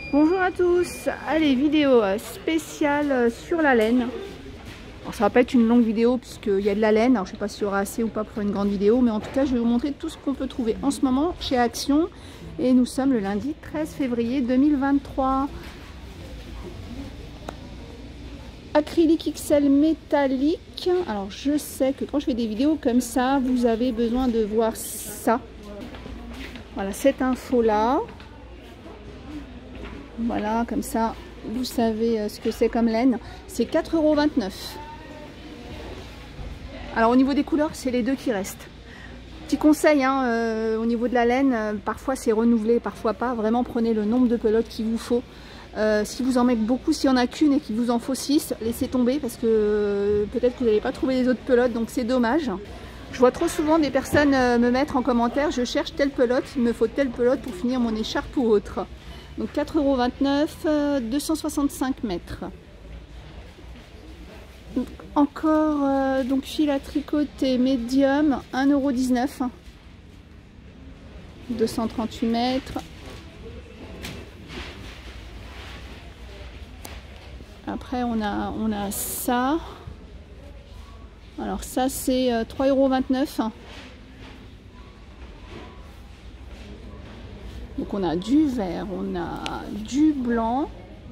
Bonjour à tous, allez, vidéo spéciale sur la laine. Alors, ça va pas être une longue vidéo puisqu'il y a de la laine, alors je sais pas s'il y aura assez ou pas pour une grande vidéo, mais en tout cas je vais vous montrer tout ce qu'on peut trouver en ce moment chez Action. Et nous sommes le lundi 13 février 2023. Acrylique XL métallique. Alors je sais que quand je fais des vidéos comme ça, vous avez besoin de voir ça. Voilà, cette info là. Voilà, comme ça, vous savez ce que c'est comme laine. C'est 4,29 €. Alors au niveau des couleurs, c'est les deux qui restent. Petit conseil, hein, au niveau de la laine, parfois c'est renouvelé, parfois pas. Vraiment, prenez le nombre de pelotes qu'il vous faut. Si vous en mettez beaucoup, s'il n'y en a qu'une et qu'il vous en faut 6, laissez tomber parce que peut-être que vous n'allez pas trouver les autres pelotes, donc c'est dommage. Je vois trop souvent des personnes me mettre en commentaire, je cherche telle pelote, il me faut telle pelote pour finir mon écharpe ou autre. Donc 4,29 €, 265 mètres. Donc, encore donc fil à tricoter médium, 1,19 €. 238 mètres. Après on a ça. Alors ça c'est 3,29 €. Donc on a du vert, on a du blanc,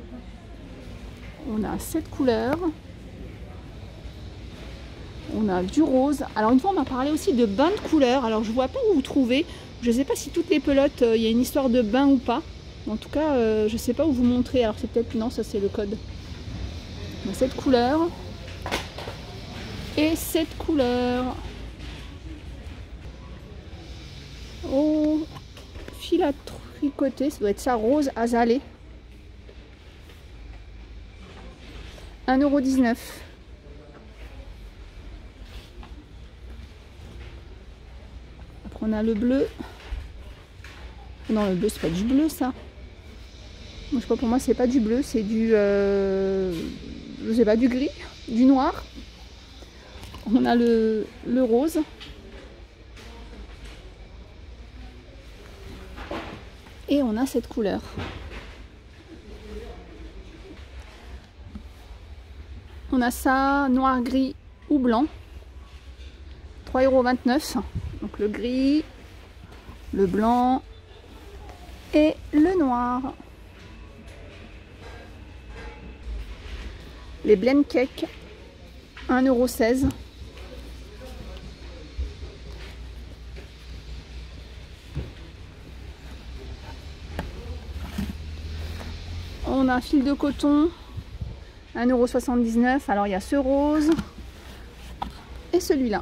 on a cette couleur, on a du rose. Alors une fois on m'a parlé aussi de bain de couleurs, alors je vois pas où vous trouvez, je sais pas si toutes les pelotes, il y a une histoire de bain ou pas. En tout cas je sais pas où vous montrer, alors c'est peut-être, non ça c'est le code. On a cette couleur et cette couleur. Oh, fil à tricoter, ça doit être ça, rose azalée. 1,19 €. Après on a le bleu. Non, le bleu c'est pas du bleu ça. Moi, je sais pas, pour moi c'est pas du bleu, c'est du je sais pas, du gris, du noir. On a le rose. Et on a cette couleur. On a ça, noir, gris ou blanc. 3,29 €. Donc le gris, le blanc et le noir. Les blend cake, 1,16 €. On a un fil de coton, 1,79 €. Alors il y a ce rose et celui-là.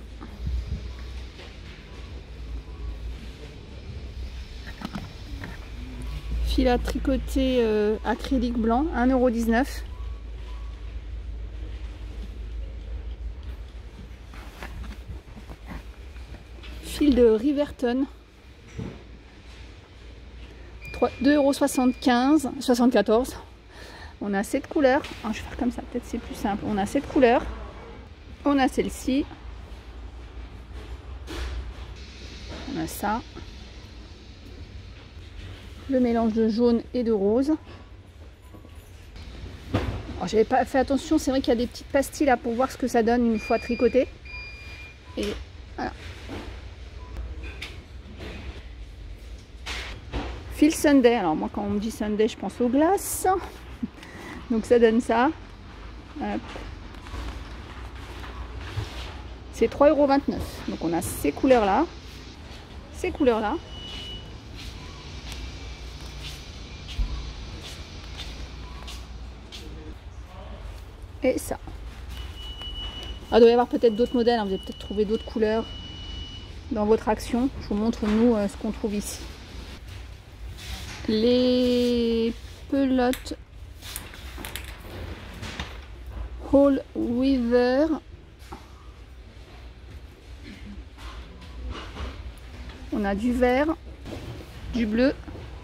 Fil à tricoter acrylique blanc, 1,19 €. Fil de Riverton, 2,75 €, 74. On a cette couleur. Oh, je vais faire comme ça, peut-être c'est plus simple. On a cette couleur. On a celle-ci. On a ça. Le mélange de jaune et de rose. J'avais pas fait attention, c'est vrai qu'il y a des petites pastilles là pour voir ce que ça donne une fois tricoté. Et voilà. Fil Sunday, alors moi quand on me dit Sunday je pense aux glaces, donc ça donne ça. C'est 3,29 €. Donc on a ces couleurs là, ces couleurs là. Et ça. Ah, il doit y avoir peut-être d'autres modèles, hein. Vous avez peut-être trouvé d'autres couleurs dans votre Action. Je vous montre nous ce qu'on trouve ici. Les pelotes Hall Weaver. On a du vert, du bleu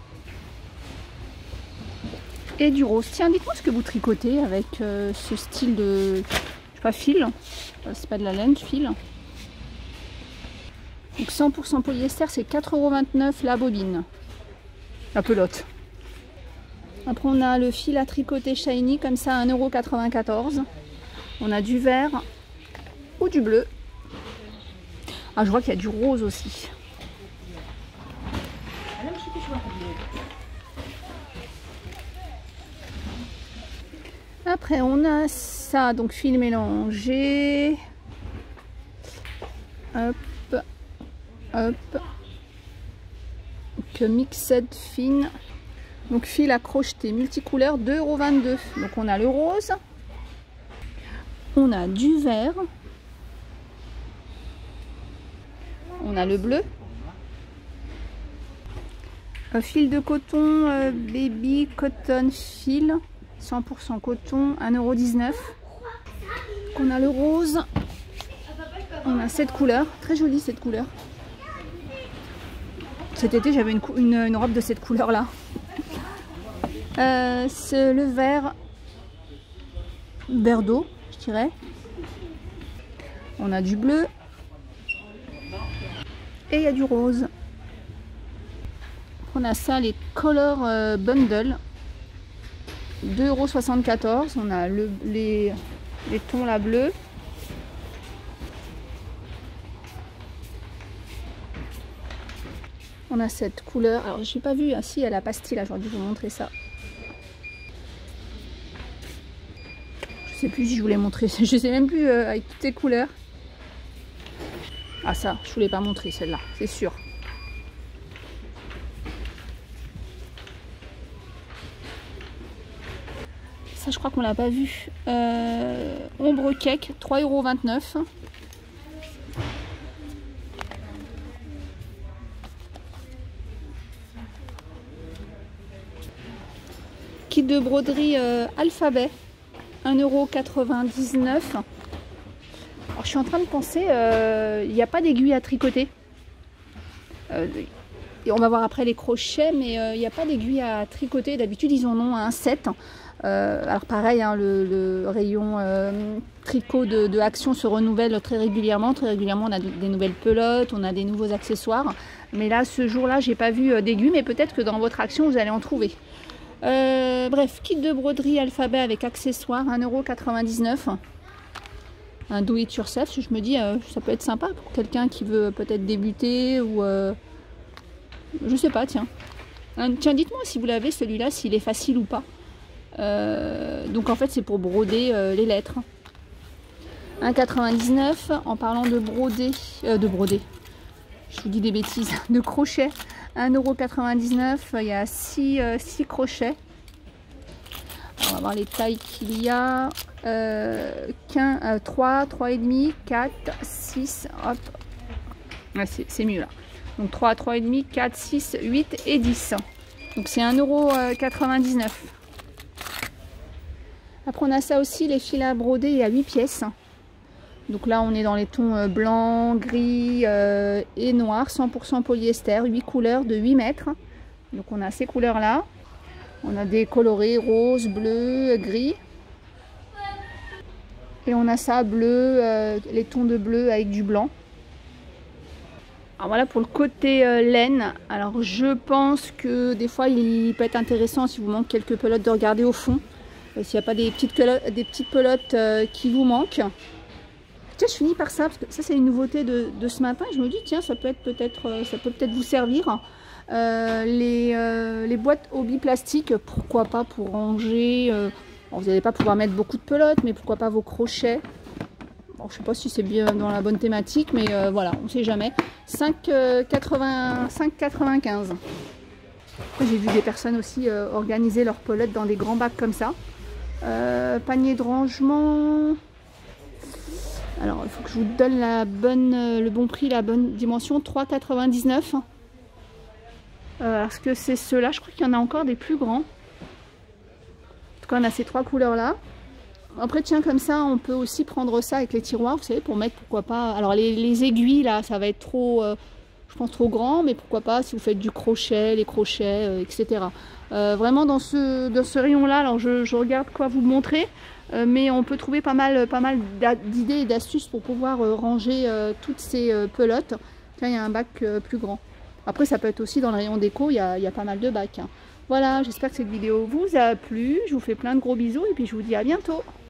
et du rose. Tiens, dites-moi ce que vous tricotez avec ce style de, je sais pas, fil. C'est pas de la laine, fil. Donc 100% polyester, c'est 4,29 € la bobine. La pelote. Après on a le fil à tricoter shiny comme ça à 1,94 €. On a du vert ou du bleu. Ah, je vois qu'il y a du rose aussi. Après on a ça, donc fil mélangé. Hop, hop. Donc mixed fine. Donc fil à crocheter multicouleur 2,22 €. Donc on a le rose. On a du vert. On a le bleu. Un fil de coton baby cotton fil 100% coton 1,19 €. On a le rose. On a cette couleur, très jolie cette couleur. Cet été j'avais une robe de cette couleur là. C'est le vert d'eau, je dirais. On a du bleu. Et il y a du rose. On a ça, les Color Bundle. 2,74 €. On a les tons là bleus. On a cette couleur. Alors je n'ai pas vu. Ah si, elle a pastille là. J'aurais dû vous montrer ça. Je sais plus si je voulais montrer. Je sais même plus avec toutes ces couleurs. Ah ça, je voulais pas montrer celle-là, c'est sûr. Ça, je crois qu'on l'a pas vu. Ombre cake, 3,29 €. Kit de broderie alphabet, 1,99 €. Alors, je suis en train de penser, il n'y a pas d'aiguille à tricoter. Et on va voir après les crochets, mais il n'y a pas d'aiguille à tricoter. D'habitude, ils en ont un set. Alors pareil, hein, le rayon tricot de Action se renouvelle très régulièrement. Très régulièrement, on a des nouvelles pelotes, on a des nouveaux accessoires. Mais là, ce jour-là, j'ai pas vu d'aiguille, mais peut-être que dans votre Action, vous allez en trouver. Bref, kit de broderie alphabet avec accessoires, 1,99 €. Un do it yourself, je me dis ça peut être sympa pour quelqu'un qui veut peut-être débuter ou je sais pas, tiens. Tiens, dites-moi si vous l'avez celui-là, s'il est facile ou pas. Donc en fait c'est pour broder les lettres. 1,99 € en parlant de broder, je vous dis des bêtises, de crochet. 1,99 €, il y a 6 crochets. On va voir les tailles qu'il y a. 3, 3,5, 4, 6, hop. Ouais, c'est mieux là. Donc 3, 3,5, 4, 6, 8 et 10. Donc c'est 1,99 €. Après on a ça aussi, les fils à broder, il y a 8 pièces. Donc là on est dans les tons blanc, gris et noir, 100% polyester, 8 couleurs de 8 mètres. Donc on a ces couleurs là. On a des colorés rose, bleu, gris. Et on a ça bleu, les tons de bleu avec du blanc. Alors voilà pour le côté laine. Alors je pense que des fois il peut être intéressant, si vous manque quelques pelotes, de regarder au fond. S'il n'y a pas des petites pelotes qui vous manquent. Tiens, je finis par ça, parce que ça c'est une nouveauté de ce matin. Je me dis tiens, ça peut peut-être vous servir. Les boîtes hobby plastique, pourquoi pas pour ranger. Bon, vous n'allez pas pouvoir mettre beaucoup de pelotes, mais pourquoi pas vos crochets. Bon, je ne sais pas si c'est bien dans la bonne thématique, mais voilà, on ne sait jamais. 5,95 €. J'ai vu des personnes aussi organiser leurs pelotes dans des grands bacs comme ça. Panier de rangement. Alors, il faut que je vous donne le bon prix, la bonne dimension. 3,99 €. Parce que c'est ceux-là, je crois qu'il y en a encore des plus grands. En tout cas, on a ces 3 couleurs-là. Après, tiens, comme ça, on peut aussi prendre ça avec les tiroirs, vous savez, pour mettre, pourquoi pas. Alors, les aiguilles, là, ça va être trop, je pense, trop grand, mais pourquoi pas si vous faites du crochet, les crochets, etc. Vraiment, dans ce rayon-là, alors je regarde quoi vous montrer, mais on peut trouver pas mal d'idées et d'astuces pour pouvoir ranger toutes ces pelotes. Tiens, il y a un bac plus grand. Après, ça peut être aussi dans le rayon déco, il y a pas mal de bacs. Hein. Voilà, j'espère que cette vidéo vous a plu. Je vous fais plein de gros bisous et puis je vous dis à bientôt.